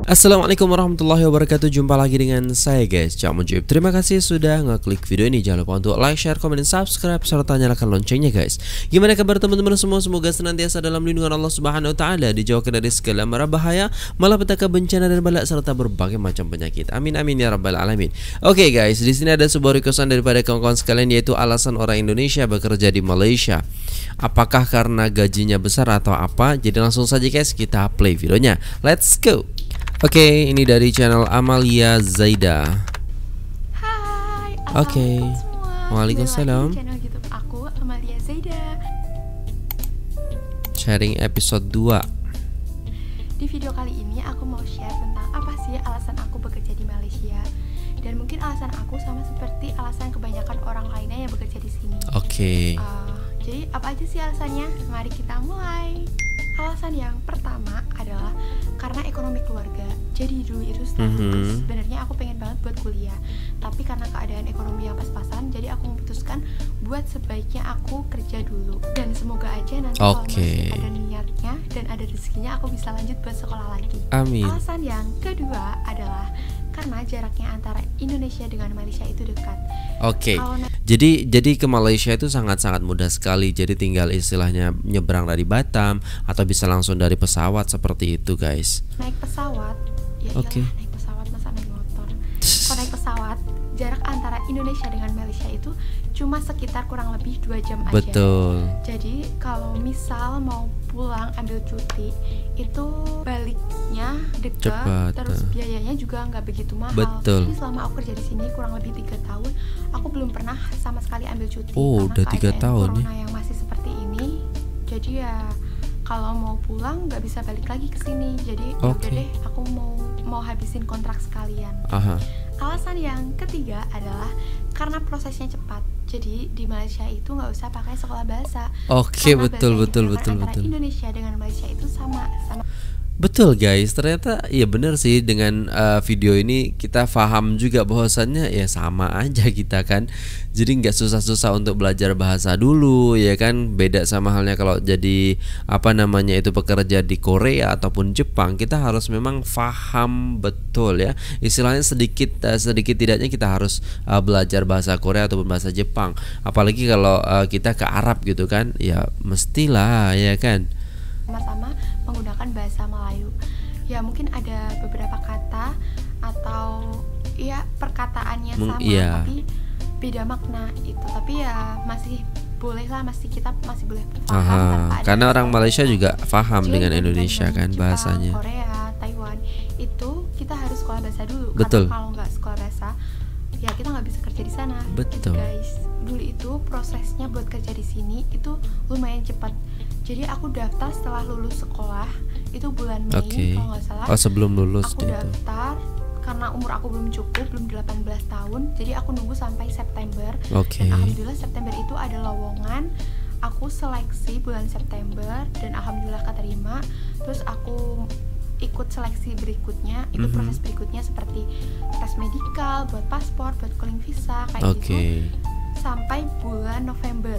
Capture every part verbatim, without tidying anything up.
Assalamualaikum warahmatullahi wabarakatuh. Jumpa lagi dengan saya guys, Cak Mujib. Terima kasih sudah ngeklik video ini. Jangan lupa untuk like, share, komen, dan subscribe serta nyalakan loncengnya guys. Gimana kabar teman-teman semua? Semoga senantiasa dalam lindungan Allah Subhanahu wa taala, dijauhkan dari segala mara bahaya, malapetaka, bencana dan bala serta berbagai macam penyakit. Amin amin ya rabbal alamin. Oke okay, guys, di sini ada sebuah requestan daripada kawan-kawan sekalian, yaitu alasan orang Indonesia bekerja di Malaysia. Apakah karena gajinya besar atau apa? Jadi langsung saja guys, kita play videonya. Let's go. Oke, okay, ini dari channel Amalia Zaida. Hai, oke. Okay. Waalaikumsalam. Channel YouTube aku Amalia Zaida. Sharing episode dua. Di video kali ini aku mau share tentang apa sih alasan aku bekerja di Malaysia. Dan mungkin alasan aku sama seperti alasan kebanyakan orang lainnya yang bekerja di sini. Oke. Okay. Uh, jadi apa aja sih alasannya? Mari kita mulai. Alasan yang pertama adalah karena ekonomi keluarga. Jadi dulu itu setelah lulus, mm-hmm. sebenarnya aku pengen banget buat kuliah, tapi karena keadaan ekonomi yang pas-pasan, jadi aku memutuskan buat sebaiknya aku kerja dulu. Dan semoga aja nanti okay. kalau masih ada niatnya dan ada rezekinya, aku bisa lanjut buat sekolah lagi. Amin. Alasan yang kedua adalah karena jaraknya antara Indonesia dengan Malaysia itu dekat. Oke. Okay. Jadi jadi ke Malaysia itu sangat-sangat mudah sekali. Jadi tinggal istilahnya nyebrang dari Batam atau bisa langsung dari pesawat seperti itu, guys. Naik pesawat, ya okay. iyalah, naik pesawat masa naik motor. Kalau naik pesawat, jarak antara Indonesia dengan Malaysia itu cuma sekitar kurang lebih dua jam aja. Betul. Jadi kalau misal mau pulang ambil cuti, itu baliknya dekat, cepat, terus biayanya juga nggak begitu mahal. Betul. Jadi selama aku kerja di sini kurang lebih tiga tahun, aku belum pernah sama sekali ambil cuti. Oh, udah tiga tahun corona yang masih seperti ini. Jadi ya kalau mau pulang nggak bisa balik lagi ke sini. Jadi okay. udah deh, aku mau mau habisin kontrak sekalian. Aha. Alasan yang ketiga adalah karena prosesnya cepat. Jadi di Malaysia itu nggak usah pakai sekolah bahasa. Oke, okay, betul betul betul antara betul. Indonesia dengan Malaysia itu sama sama. Betul guys, ternyata ya benar sih, dengan uh, video ini kita paham juga bahwasannya ya sama aja kita kan. Jadi nggak susah-susah untuk belajar bahasa dulu ya kan. Beda sama halnya kalau jadi apa namanya itu pekerja di Korea ataupun Jepang, kita harus memang paham betul ya. Istilahnya sedikit uh, sedikit tidaknya kita harus uh, belajar bahasa Korea ataupun bahasa Jepang. Apalagi kalau uh, kita ke Arab gitu kan, ya mestilah ya kan. Sama-sama menggunakan bahasa Melayu. Ya mungkin ada beberapa kata atau ya perkataannya sama, iya. tapi beda makna itu. Tapi ya masih boleh lah, masih kita masih boleh paham. Karena orang Malaysia juga paham Jadi dengan Indonesia kan Jepang, bahasanya. Korea, Taiwan itu kita harus sekolah bahasa dulu. Betul. Karena kalau nggak sekolah bahasa, ya kita nggak bisa kerja di sana. Betul. Gitu, guys. Dulu itu prosesnya buat kerja di sini itu lumayan cepat. Jadi aku daftar setelah lulus sekolah itu bulan Mei okay. kalau nggak salah. Oh, sebelum lulus aku itu. daftar karena umur aku belum cukup, belum delapan belas tahun. Jadi aku nunggu sampai September. Okay. Dan alhamdulillah September itu ada lowongan. Aku seleksi bulan September dan alhamdulillah keterima. Terus aku ikut seleksi berikutnya. Itu mm-hmm. proses berikutnya seperti tes medikal, buat paspor, buat calling visa kayak okay. gitu. Sampai bulan November.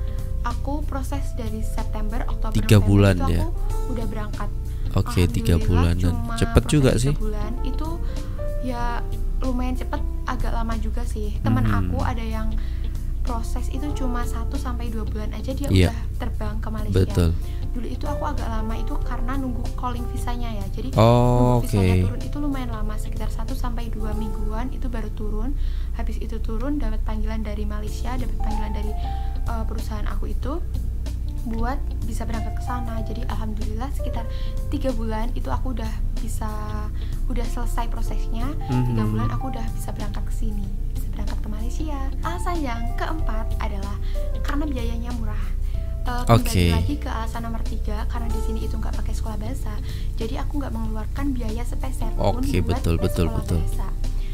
Aku proses dari September, Oktober, tiga November bulan itu ya. aku udah berangkat. Oke, okay, tiga bulanan. Cepet juga sih. Tiga bulan itu ya lumayan cepet, agak lama juga sih. Teman hmm. aku ada yang proses itu cuma satu sampai dua bulan aja dia yeah. udah terbang ke Malaysia. Betul. Dulu itu aku agak lama itu karena nunggu calling visanya ya. Jadi oh, nunggu okay. visanya turun itu lumayan lama, sekitar satu sampai dua mingguan itu baru turun. Habis itu turun dapat panggilan dari Malaysia, dapat panggilan dari uh, perusahaan aku itu buat bisa berangkat ke sana. Jadi alhamdulillah sekitar tiga bulan itu aku udah bisa udah selesai prosesnya. Mm-hmm. Tiga bulan aku udah bisa berangkat ke sini, bisa berangkat ke Malaysia. Alasan yang keempat adalah karena biayanya murah. Uh, kembali okay. lagi ke alasan nomor tiga, karena di sini itu nggak pakai sekolah bahasa, jadi aku nggak mengeluarkan biaya sepeser pun okay, buat betul, betul, sekolah betul. bahasa.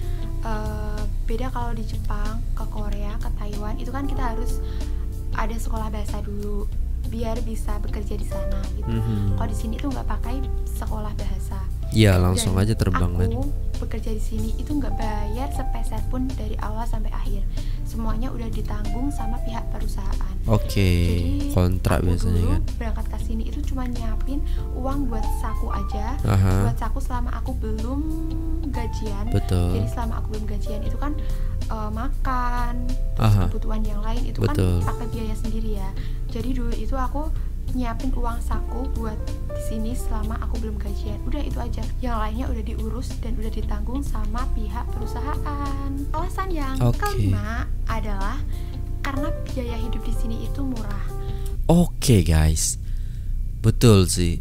Uh, beda kalau di Jepang, ke Korea, ke Taiwan itu kan kita harus ada sekolah bahasa dulu biar bisa bekerja di sana gitu. Mm-hmm. Kalau di sini tuh nggak pakai sekolah bahasa. Iya, langsung Dan aja terbang kan. Aku bekerja di sini itu nggak bayar sepeser pun dari awal sampai akhir. Semuanya udah ditanggung sama pihak perusahaan. Oke, Jadi kontrak aku biasanya dulu kan. berangkat ke sini itu cuma nyiapin uang buat saku aja. Aha. Buat saku selama aku belum gajian. Betul. Jadi selama aku belum gajian itu kan uh, makan, terus Aha. kebutuhan yang lain itu Betul. kan pakai biaya sendiri ya. Jadi dulu itu aku nyiapin uang saku buat di sini selama aku belum gajian. Udah itu aja. Yang lainnya udah diurus dan udah ditanggung sama pihak perusahaan. Alasan yang Oke. kelima adalah karena biaya hidup di sini itu murah. Oke guys, betul sih.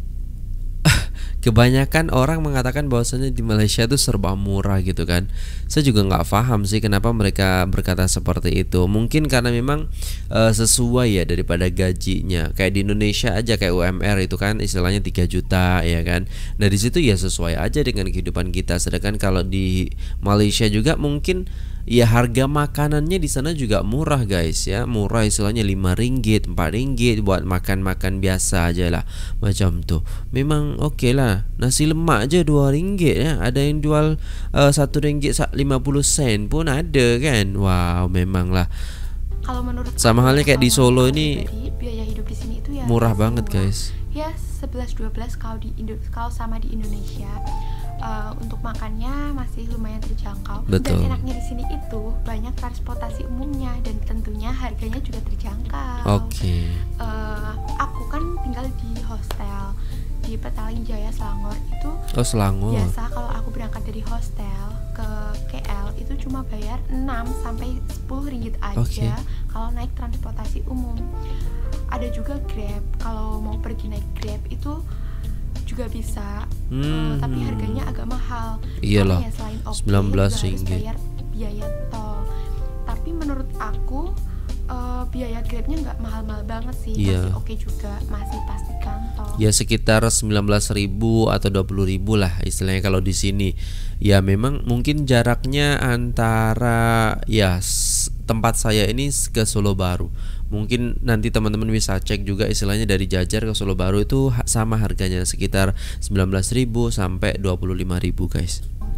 Kebanyakan orang mengatakan bahwasanya di Malaysia tuh serba murah gitu kan. Saya juga nggak paham sih kenapa mereka berkata seperti itu. Mungkin karena memang uh, sesuai ya daripada gajinya. Kayak di Indonesia aja kayak U M R itu kan istilahnya tiga juta ya kan. Nah di situ ya sesuai aja dengan kehidupan kita. Sedangkan kalau di Malaysia juga mungkin ya harga makanannya di sana juga murah guys ya. Murah istilahnya lima ringgit, empat ringgit buat makan-makan biasa aja lah. Macam tuh. Memang oke okay lah. Nasi lemak aja dua ringgit ya. Ada yang jual uh, satu ringgit lima puluh sen pun ada kan. Wow, memang lah. Kalau menurut Sama aku, halnya kayak di kalau Solo aku ini pribadi, biaya hidup di sini itu ya murah masih banget murah. guys. Ya sebelas dua belas kalau di Indo kalau sama di Indonesia. Uh, untuk makannya masih lumayan terjangkau. Betul. Dan enaknya di sini itu banyak transportasi umumnya dan tentunya harganya juga terjangkau. Oke. Okay. Uh, aku kan tinggal di hostel di Petaling Jaya Selangor itu. Oh Selangor. Biasa kalau aku berangkat dari hostel ke K L itu cuma bayar enam sampai sepuluh ringgit aja. Okay. Kalau naik transportasi umum. Ada juga Grab. Kalau mau pergi naik Grab itu juga bisa, hmm. uh, tapi harganya agak mahal. Iyalah, ya selain O P sembilan belas juga harus ringgit. bayar biaya tol. Tapi menurut aku uh, biaya Grabnya nggak mahal-mahal banget sih, iya. masih oke okay juga, masih pasti kantong. Ya sekitar sembilan belas ribu atau dua puluh ribu lah istilahnya kalau di sini. Ya memang mungkin jaraknya antara ya tempat saya ini ke Solo Baru. Mungkin nanti teman-teman bisa cek juga istilahnya dari Jajar ke Solo Baru itu sama harganya sekitar sembilan belas ribu sampai dua puluh lima ribu guys.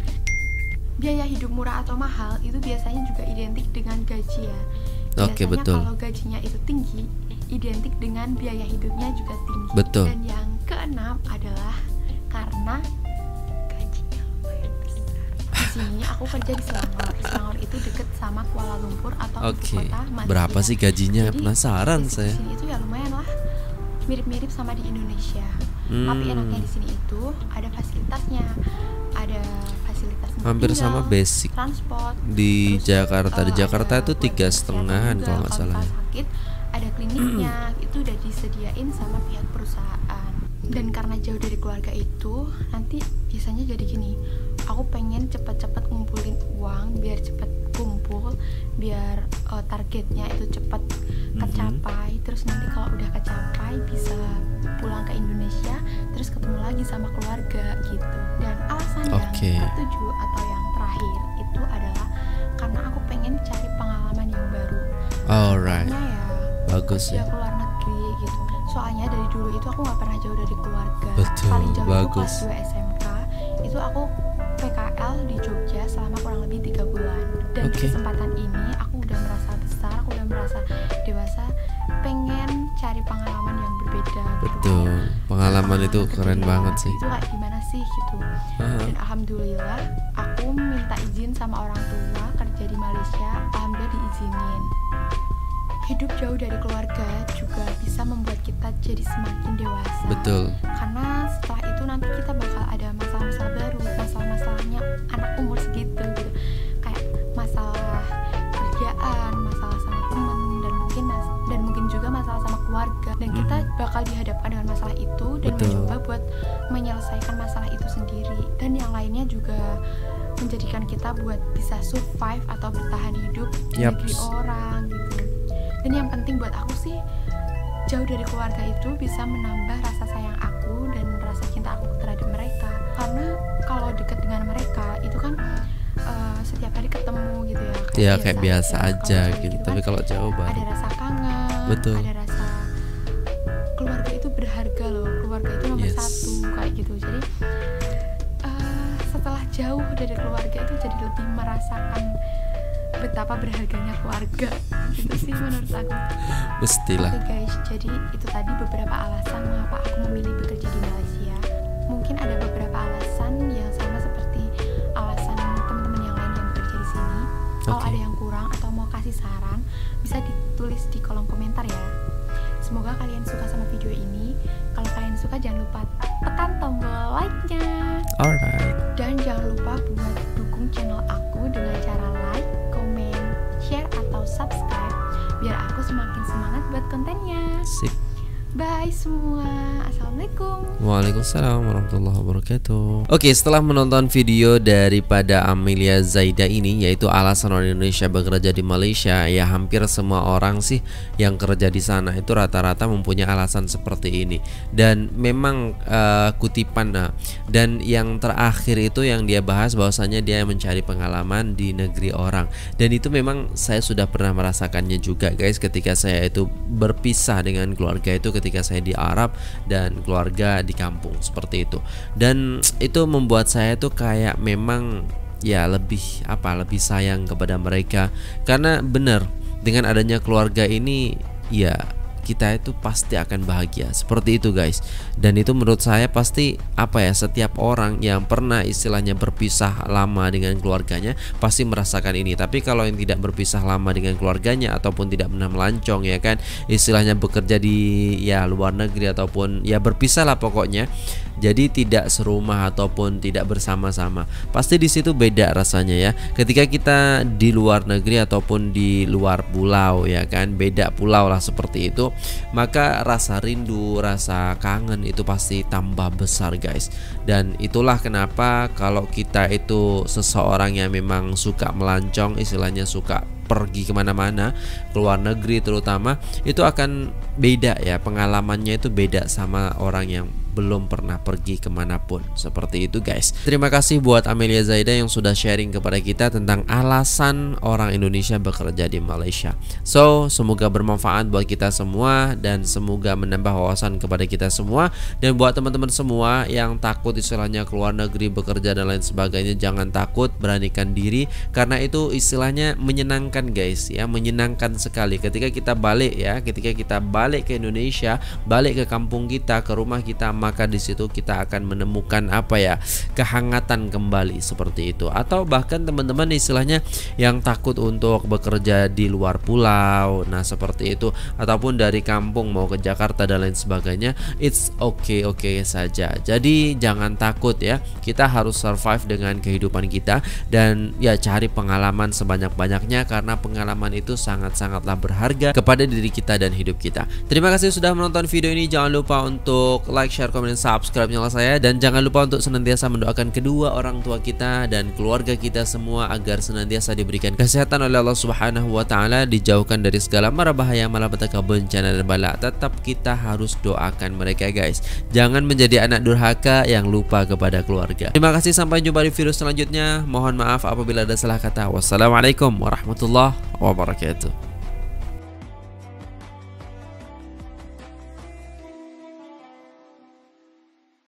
Biaya hidup murah atau mahal itu biasanya juga identik dengan gaji ya. Biasanya Oke, betul. Kalau gajinya itu tinggi, identik dengan biaya hidupnya juga tinggi. Betul. Dan yang keenam adalah karena gajinya lumayan besar. Di sini aku kerja di Selangor. Selangor itu deket sama Kuala Lumpur atau Oke. ibu kota Malaysia. Berapa sih gajinya? Jadi, penasaran di saya. sini itu ya lumayan lah, mirip-mirip sama di Indonesia. Hmm. Tapi enaknya di sini itu ada fasilitasnya, ada fasilitas Hampir tinggal, sama basic transport di terus, Jakarta. Di uh, Jakarta ada itu buat tiga kesehatan setengahan juga. kalau nggak salah. Kalau sakit ada kliniknya, itu udah disediain sama pihak perusahaan. Dan karena jauh dari keluarga itu, nanti biasanya jadi gini, aku pengen cepet-cepet ngumpulin uang biar cepet kumpul, biar uh, targetnya itu cepet kecapai. Terus nanti kalau udah kecapai bisa pulang ke Indonesia, terus ketemu lagi sama keluarga gitu. Dan alasan Oke. yang ketujuh atau yang terakhir itu adalah karena aku pengen cari pengalaman yang baru. Alright. Karena ya Bagus kerja ya. ke luar negeri gitu. Soalnya dari dulu itu aku nggak pernah jauh dari keluarga. Betul, Paling jauh itu bagus. kelas dua S M K. Itu aku P K L di Jogja selama kurang lebih tiga bulan. Dan di Oke. kesempatan ini aku udah merasa besar, aku udah merasa dewasa, pengen cari pengalaman yang berbeda. gitu. Betul. Pengalaman itu Pengalaman keren berbeda, banget sih. Itu kayak gimana sih gitu. Aha. Dan alhamdulillah aku minta izin sama orang tua kerja di Malaysia, alhamdulillah diizinin. Hidup jauh dari keluarga juga bisa membuat kita jadi semakin dewasa. Betul. Karena setelah itu nanti kita bakal ada masalah-masalah baru, masalah-masalahnya anak umur segitu gitu. Kayak masalah kerjaan, masalah sama temen, dan mungkin mas dan mungkin juga masalah sama keluarga. Dan kita bakal dihadapkan dengan masalah itu dan Betul. mencoba buat menyelesaikan masalah itu sendiri. Dan yang lainnya juga menjadikan kita buat bisa survive atau bertahan hidup di Yaps. negeri orang gitu. Dan yang penting buat aku sih, jauh dari keluarga itu bisa menambah rasa sayang aku dan rasa cinta aku terhadap mereka. Karena kalau dekat dengan mereka itu kan uh, setiap hari ketemu gitu ya. Ya kayak biasa aja Kalau jauh gitu. kan Tapi kalau jauh ada baru. rasa kangen, Betul. ada rasa keluarga itu berharga loh. Keluarga itu nomor Yes. satu kayak gitu. Jadi uh, setelah jauh dari keluarga itu jadi lebih merasakan betapa berharganya keluarga. Itu sih menurut aku. Mestilah. Oke guys, jadi itu tadi beberapa alasan mengapa aku memilih bekerja di Malaysia. Mungkin ada beberapa alasan yang sama seperti alasan teman-teman yang lain yang bekerja di sini. Kalau Oke. ada yang kurang atau mau kasih saran, bisa ditulis di kolom komentar ya. Semoga kalian suka sama video ini. Kalau kalian suka jangan lupa tekan tombol like-nya. Alright. Dan jangan lupa buat dukung channel aku dengan cara like, komen, share, atau subscribe biar aku semakin semangat buat kontennya. Sip. Bye semua. Assalamualaikum. Waalaikumsalam warahmatullahi wabarakatuh. Oke, setelah menonton video daripada Amelia Zaida ini, yaitu alasan orang Indonesia bekerja di Malaysia, ya hampir semua orang sih yang kerja di sana itu rata-rata mempunyai alasan seperti ini. Dan memang uh, kutipan, nah, dan yang terakhir itu yang dia bahas bahwasanya dia mencari pengalaman di negeri orang. Dan itu memang saya sudah pernah merasakannya juga guys, ketika saya itu berpisah dengan keluarga itu ketika saya di Arab dan keluarga di kampung seperti itu. Dan itu membuat saya tuh kayak memang ya lebih apa lebih sayang kepada mereka, karena benar dengan adanya keluarga ini ya kita itu pasti akan bahagia seperti itu guys. Dan itu menurut saya pasti apa ya, setiap orang yang pernah istilahnya berpisah lama dengan keluarganya pasti merasakan ini. Tapi kalau yang tidak berpisah lama dengan keluarganya ataupun tidak pernah melancong ya kan, istilahnya bekerja di ya luar negeri ataupun ya berpisah lah pokoknya, jadi tidak serumah ataupun tidak bersama-sama, pasti di situ beda rasanya ya. Ketika kita di luar negeri ataupun di luar pulau ya kan, beda pulau lah seperti itu, maka rasa rindu, rasa kangen itu pasti tambah besar guys. Dan itulah kenapa kalau kita itu seseorang yang memang suka melancong, istilahnya suka pergi kemana-mana, keluar negeri terutama, itu akan beda ya, pengalamannya itu beda sama orang yang belum pernah pergi kemanapun seperti itu guys. Terima kasih buat Amelia Zaida yang sudah sharing kepada kita tentang alasan orang Indonesia bekerja di Malaysia. So semoga bermanfaat buat kita semua dan semoga menambah wawasan kepada kita semua. Dan buat teman-teman semua yang takut istilahnya keluar negeri bekerja dan lain sebagainya, jangan takut, beranikan diri, karena itu istilahnya menyenangkan guys ya, menyenangkan sekali ketika kita balik ya, ketika kita balik ke Indonesia, balik ke kampung kita, ke rumah kita, maka di situ kita akan menemukan apa ya, kehangatan kembali seperti itu. Atau bahkan teman-teman istilahnya yang takut untuk bekerja di luar pulau, nah seperti itu, ataupun dari kampung mau ke Jakarta dan lain sebagainya, it's okay okay saja. Jadi jangan takut ya, kita harus survive dengan kehidupan kita dan ya cari pengalaman sebanyak-banyaknya, karena pengalaman itu sangat-sangatlah berharga kepada diri kita dan hidup kita. Terima kasih sudah menonton video ini. Jangan lupa untuk like, share, komen, dan subscribe channel saya, dan jangan lupa untuk senantiasa mendoakan kedua orang tua kita dan keluarga kita semua agar senantiasa diberikan kesehatan oleh Allah Subhanahu wa taala, dijauhkan dari segala mara bahaya, malapetaka, bencana dan bala. Tetap kita harus doakan mereka guys. Jangan menjadi anak durhaka yang lupa kepada keluarga. Terima kasih, sampai jumpa di video selanjutnya. Mohon maaf apabila ada salah kata. Wassalamualaikum warahmatullahi wabarakatuh.